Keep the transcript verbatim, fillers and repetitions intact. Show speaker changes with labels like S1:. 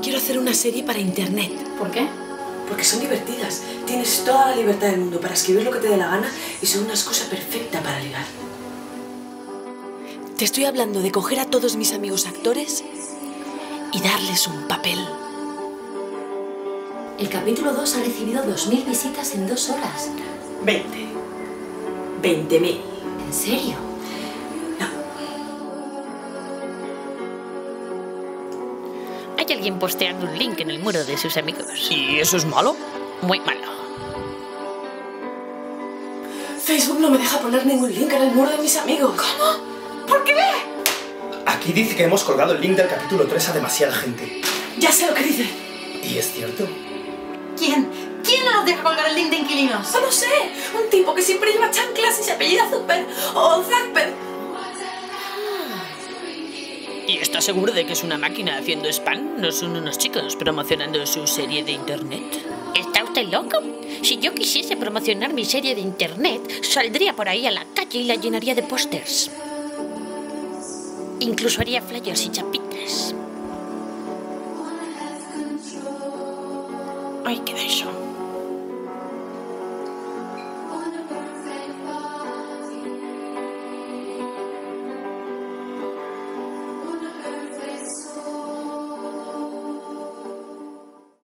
S1: Quiero hacer una serie para internet.
S2: ¿Por qué?
S1: Porque son divertidas. Tienes toda la libertad del mundo para escribir lo que te dé la gana y son una excusa perfecta para ligar. Te estoy hablando de coger a todos mis amigos actores y darles un papel.
S2: El capítulo dos ha recibido dos mil visitas en dos horas.
S1: Veinte. Veinte mil.
S2: ¿En serio?
S1: No.
S3: Hay alguien posteando un link en el muro de sus amigos.
S4: ¿Y eso es malo?
S3: Muy malo.
S1: Facebook no me deja poner ningún link en el muro de mis amigos. ¿Cómo? ¿Por qué?
S4: Aquí dice que hemos colgado el link del capítulo tres a demasiada gente.
S1: Ya sé lo que dice.
S4: ¿Y es cierto?
S2: ¿Quién? ¿Quién no nos deja colgar el link de inquilinos?
S1: No lo sé. Un tipo que siempre lleva chanclas y se apellida Zucker o Zucker.
S3: ¿Y está seguro de que es una máquina haciendo spam? ¿No son unos chicos promocionando su serie de internet? ¿Está usted loco? Si yo quisiese promocionar mi serie de internet, saldría por ahí a la calle y la llenaría de pósters. Incluso haría flyers y chapitas. Ahí queda eso.